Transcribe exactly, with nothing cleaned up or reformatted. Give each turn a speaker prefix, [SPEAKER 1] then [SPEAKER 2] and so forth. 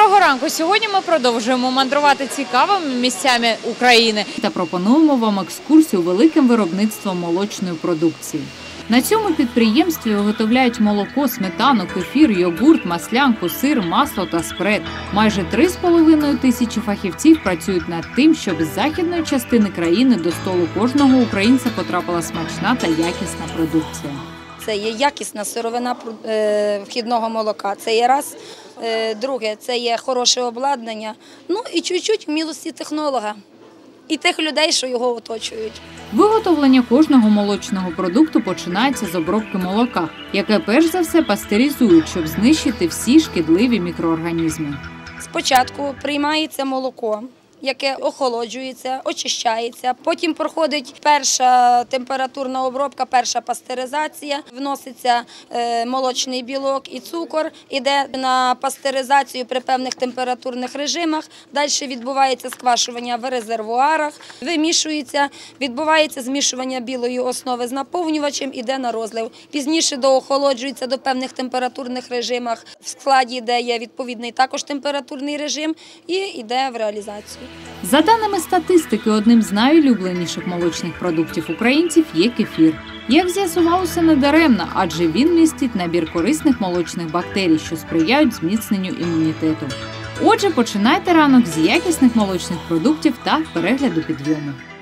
[SPEAKER 1] Доброго ранку! Сьогодні ми продовжуємо мандрувати цікавими місцями України та пропонуємо вам екскурсію великим виробництвом молочної продукції. На цьому підприємстві виготовляють молоко, сметану, кефір, йогурт, маслянку, сир, масло та спред. Майже три з половиною тисячі фахівців працюють над тим, щоб з західної частини країни до столу кожного українця потрапила смачна та якісна продукція.
[SPEAKER 2] Це є якісна сировина вхідного молока, це є раз. Друге, це є хороше обладнання, ну і чуть-чуть вмілості технолога і тих людей, що його оточують.
[SPEAKER 1] Виготовлення кожного молочного продукту починається з обробки молока, яке перш за все пастеризують, щоб знищити всі шкідливі мікроорганізми.
[SPEAKER 2] Спочатку приймається молоко, яке охолоджується, очищається, потім проходить перша температурна обробка, перша пастеризація, вноситься молочний білок і цукор, іде на пастеризацію при певних температурних режимах, далі відбувається сквашування в резервуарах, вимішується, відбувається змішування білої основи з наповнювачем, іде на розлив. Пізніше доохолоджується до певних температурних режимах, в складі, де є відповідний також температурний режим, і йде в реалізацію.
[SPEAKER 1] За даними статистики, одним з найулюбленіших молочних продуктів українців є кефір. Як з'ясувалося, недаремно, адже він містить набір корисних молочних бактерій, що сприяють зміцненню імунітету. Отже, починайте ранок з якісних молочних продуктів та перегляду підйому.